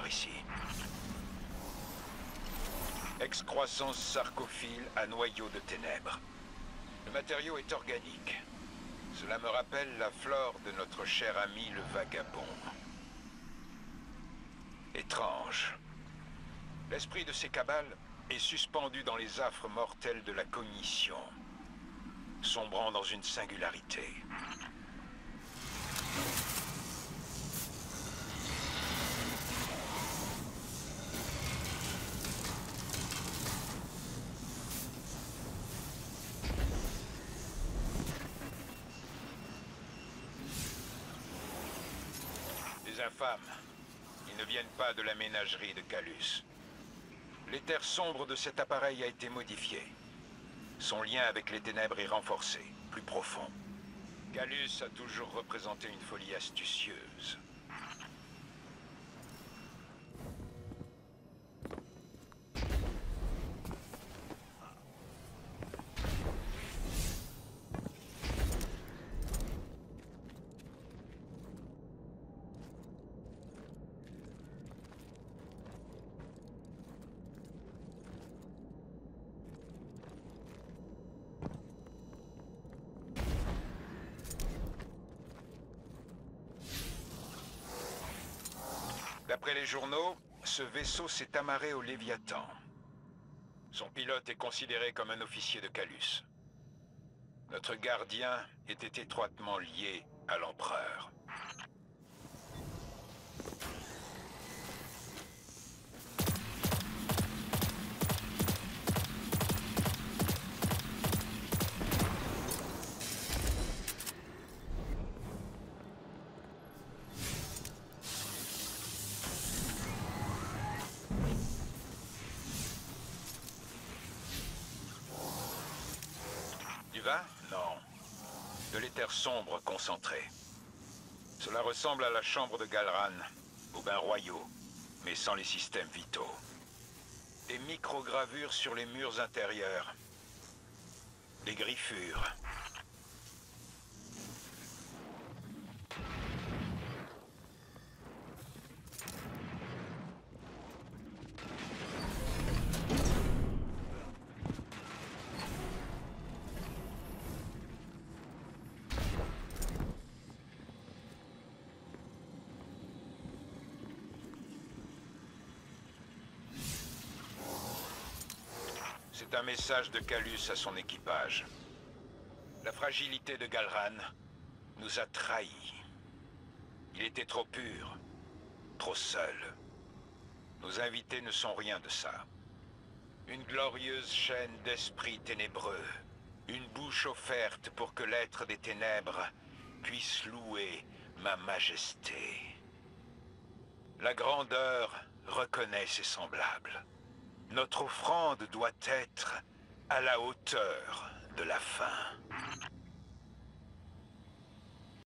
par ici. Excroissance sarcophile à noyau de ténèbres. Le matériau est organique. Cela me rappelle la flore de notre cher ami le vagabond. Étrange. L'esprit de ces cabales est suspendu dans les affres mortels de la cognition, sombrant dans une singularité. Les infâmes, ils ne viennent pas de la ménagerie de Calus. L'éther sombre de cet appareil a été modifié. Son lien avec les ténèbres est renforcé, plus profond. Calus a toujours représenté une folie astucieuse. D'après les journaux, ce vaisseau s'est amarré au Léviathan. Son pilote est considéré comme un officier de Calus. Notre gardien était étroitement lié à l'Empereur. Du vin? Non. De l'éther sombre concentré. Cela ressemble à la chambre de Galran, aux bains royaux, mais sans les systèmes vitaux. Des microgravures sur les murs intérieurs. Des griffures. C'est un message de Calus à son équipage. La fragilité de Galran nous a trahis. Il était trop pur, trop seul. Nos invités ne sont rien de ça. Une glorieuse chaîne d'esprits ténébreux. Une bouche offerte pour que l'être des ténèbres puisse louer ma majesté. La grandeur reconnaît ses semblables. Notre offrande doit être à la hauteur de la fin.